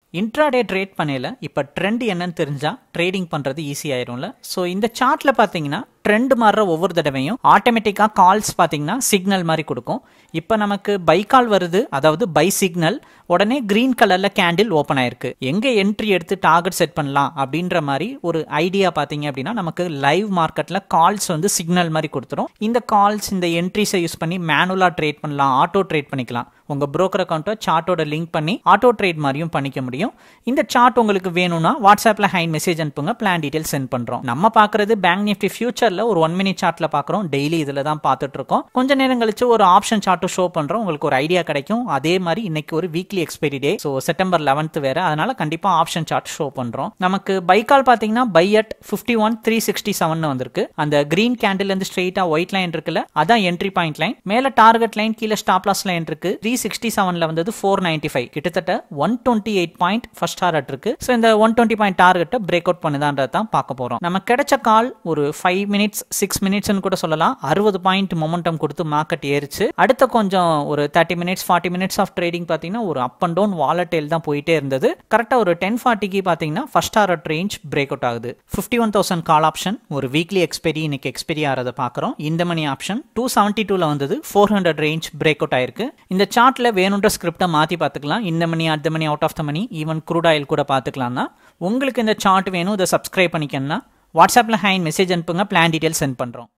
Intraday trade பண்ணல இப்ப trend என்னன்னு தெரிஞ்சா ட்ரேடிங் பண்றது ஈஸி ஆயிரும்ல. சோ இந்த சார்ட்ல பாத்தீங்கன்னா ட்ரெண்ட் மாற ஒவ்வொரு தடவையும் ஆட்டோமேட்டிக்கா கால்ஸ் பாத்தீங்கன்னா சிக்னல் மாதிரி கொடுக்கும். இப்போ நமக்கு பை கால் வருது, அதாவது பை சிக்னல். உடனே கிரீன் கலர்ல கேண்டில் ஓபன் ஆயிருக்கு. எங்க என்ட்ரி எடுத்து டார்கெட் செட் பண்ணலாம் அப்படின்ற மாதிரி ஒரு ஐடியா பாத்தீங்க அப்படின்னா நமக்கு லைவ் மார்க்கெட்ல கால்ஸ் வந்து சிக்னல் மாதிரி கொடுத்துரும். இந்த கால்ஸ் இந்த என்ட்ரிஸை யூஸ் பண்ணி மேனுவலா ட்ரேட் பண்ணலாம், ஆட்டோ ட்ரேட் பண்ணிக்கலாம். உங்க broker அக்கௌண்ட்டை சார்ட்டோட லிங்க் பண்ணி ஆட்டோ ட்ரேட் மாதிரியும் பண்ணிக்க முடியும். இந்த சார்ட் உங்களுக்கு வேணும்னா வாட்ஸ்அப்ல ஹை மெசேஜ் அனுப்புங்க, பிளான் டீடைல் சென்ட் பண்றோம். நம்ம பாக்குறது பேங்க் நிஃப்டி ஃபியூச்சர்ல ஒரு 1 minute சார்ட்ல பாக்குறோம். டெய்லி இதுல தான் பார்த்துட்டு இருக்கோம். கொஞ்ச நேரம் கழிச்சு ஒரு ஆப்ஷன் சார்ட் ஷோ பண்றோம், உங்களுக்கு ஒரு ஐடியா கிடைக்கும். அதே மாதிரி இன்னைக்கு ஒரு weekly expiry day, so September 11th வேற, அதனால கண்டிப்பா ஆப்ஷன் சார்ட் ஷோ பண்றோம். நமக்கு பை கால் பாத்தீங்கன்னா பை அட் 51,367 வந்திருக்கு. அந்த கிரீன் கேண்டில் இருந்து ஸ்ட்ரெயிட்டா ஒயிட் லைன் இருக்குல்ல, அதான் என்ட்ரி பாயிண்ட் லைன். மேல டார்கெட் லைன், கீழ ஸ்டாப் லாஸ் லைன் இருக்கு. 367ல வந்தது 495, கிட்டத்தட்ட 128 பாயிண்ட் ஃபர்ஸ்ட் டார்கெட் இருக்கு. சோ இந்த 120 பாயிண்ட் டார்கெட்டை பிரேக் அவுட் பண்ணுதான்றத தான் பார்க்க போறோம். நம்ம கிடைச்ச கால் ஒரு 5 minutes 6 minutes கூட சொல்லலாம். 60 பாயிண்ட் மொமெண்டம் கொடுத்து மார்க்கெட் ஏறிச்சு. அடுத்த கொஞ்சம் ஒரு 30 minutes 40 minutes ஆஃப் ட்ரேடிங் பாத்தீங்கன்னா ஒரு அப் அண்ட் டவுன் வாலடைல் தான் போயிட்டே இருந்தது. கரெக்டா ஒரு 10:40க்கு பாத்தீங்கன்னா first target range break out ஆகுது. 51,000 கால் ஆப்ஷன் ஒரு வீக்லி எக்ஸ்பைரி இன்னைக்கு எக்ஸ்பைரி ஆறத பாக்குறோம். இந்த மணி ஆப்ஷன் 272ல வந்தது 400 ரேஞ்ச் பிரேக் அவுட் ஆயிருக்கு. இந்த சார்ட்ல வேணுன்ற ஸ்கிரிப்டை மாத்தி பார்த்துக்கலாம். இந்த money at money out of the money even crude oil கூட பார்த்துக்கலாம். உங்களுக்கு இந்த சார்ட் வேணும், இதை சப்ஸ்கிரைப் பண்ணிக்கணும்னா வாட்ஸ்அப்ல ஹை மெசேஜ் அனுப்புங்க, பிளான் டீடைல் சென்ட் பண்றோம்.